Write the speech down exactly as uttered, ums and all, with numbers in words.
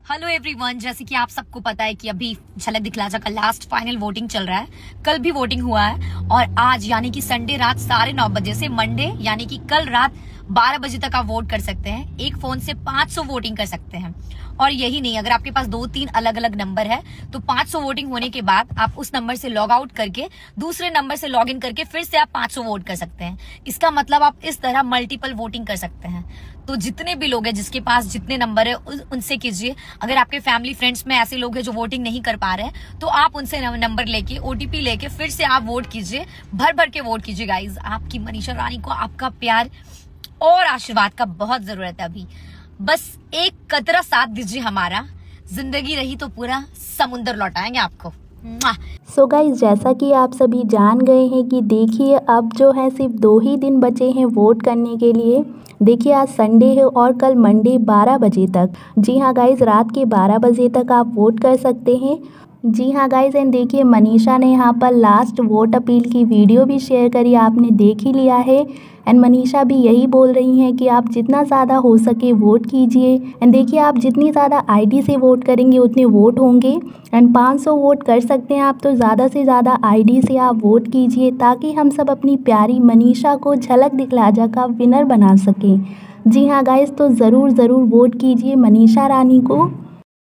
Hello everyone, जैसे कि आप सबको पता है कि अभी झलक दिखलाजा का लास्ट फाइनल वोटिंग चल रहा है। कल भी वोटिंग हुआ है और आज यानी कि संडे रात साढ़े नौ बजे से मंडे यानी कि कल रात बारह बजे तक आप वोट कर सकते हैं। एक फोन से पाँच सौ वोटिंग कर सकते हैं। और यही नहीं, अगर आपके पास दो तीन अलग अलग नंबर है तो पाँच सौ वोटिंग होने के बाद आप उस नंबर से लॉग आउट करके दूसरे नंबर से लॉग इन करके फिर से आप पाँच सौ वोट कर सकते हैं। इसका मतलब आप इस तरह मल्टीपल वोटिंग कर सकते हैं। तो जितने भी लोग हैं जिसके पास जितने नंबर है उनसे कीजिए। अगर आपके फैमिली फ्रेंड्स में ऐसे लोग हैं जो वोटिंग नहीं कर पा रहे हैं तो आप उनसे नंबर लेके ओटीपी लेके फिर से आप वोट कीजिए। भर भर के वोट कीजिए गाइज। आपकी मनीषा रानी को आपका प्यार और आशीर्वाद का बहुत जरूरत है। अभी बस एक कतरा साथ दीजिए हमारा। जिंदगी रही तो पूरा समुंदर लौटाएंगे आपको। सो so गाइज, जैसा कि आप सभी जान गए हैं कि देखिए अब जो है सिर्फ दो ही दिन बचे हैं वोट करने के लिए। देखिए आज संडे है और कल मंडे बारह बजे तक, जी हाँ गाइज, रात के बारह बजे तक आप वोट कर सकते हैं। जी हाँ गाइज, एंड देखिए मनीषा ने यहाँ पर लास्ट वोट अपील की वीडियो भी शेयर करी, आपने देख ही लिया है। एंड मनीषा भी यही बोल रही हैं कि आप जितना ज़्यादा हो सके वोट कीजिए। एंड देखिए आप जितनी ज़्यादा आईडी से वोट करेंगे उतने वोट होंगे। एंड पाँच सौ वोट कर सकते हैं आप, तो ज़्यादा से ज़्यादा आईडी से आप वोट कीजिए ताकि हम सब अपनी प्यारी मनीषा को झलक दिखलाजा का विनर बना सकें। जी हाँ गाइज, तो ज़रूर ज़रूर वोट कीजिए मनीषा रानी को।